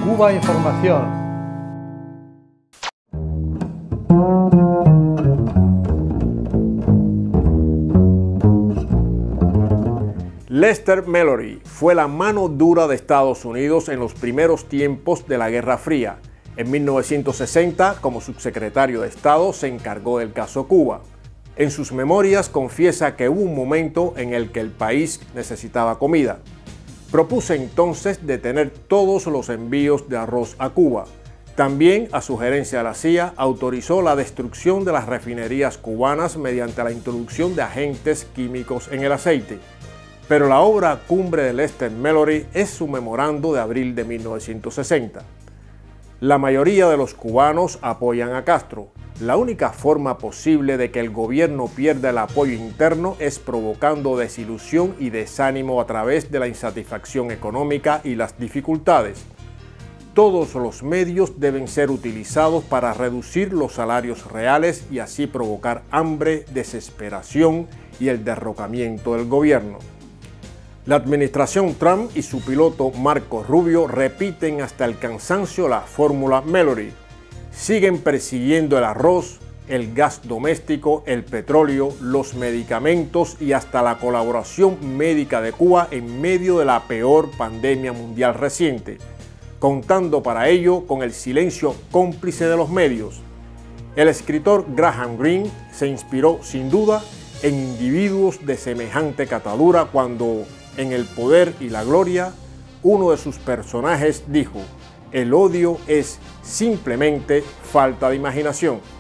Cuba Información. Lester Mallory fue la mano dura de Estados Unidos en los primeros tiempos de la Guerra Fría. En 1960, como subsecretario de Estado, se encargó del caso Cuba. En sus memorias confiesa que hubo un momento en el que el país necesitaba comida. Propuse entonces detener todos los envíos de arroz a Cuba. También, a sugerencia de la CIA, autorizó la destrucción de las refinerías cubanas mediante la introducción de agentes químicos en el aceite. Pero la obra cumbre de Lester Mallory es su memorando de abril de 1960. La mayoría de los cubanos apoyan a Castro. La única forma posible de que el gobierno pierda el apoyo interno es provocando desilusión y desánimo a través de la insatisfacción económica y las dificultades. Todos los medios deben ser utilizados para reducir los salarios reales y así provocar hambre, desesperación y el derrocamiento del gobierno. La administración Trump y su piloto Marco Rubio repiten hasta el cansancio la fórmula Mallory. Siguen persiguiendo el arroz, el gas doméstico, el petróleo, los medicamentos y hasta la colaboración médica de Cuba en medio de la peor pandemia mundial reciente, contando para ello con el silencio cómplice de los medios. El escritor Graham Greene se inspiró sin duda en individuos de semejante catadura cuando, en El poder y la gloria, uno de sus personajes dijo: el odio es simplemente falta de imaginación.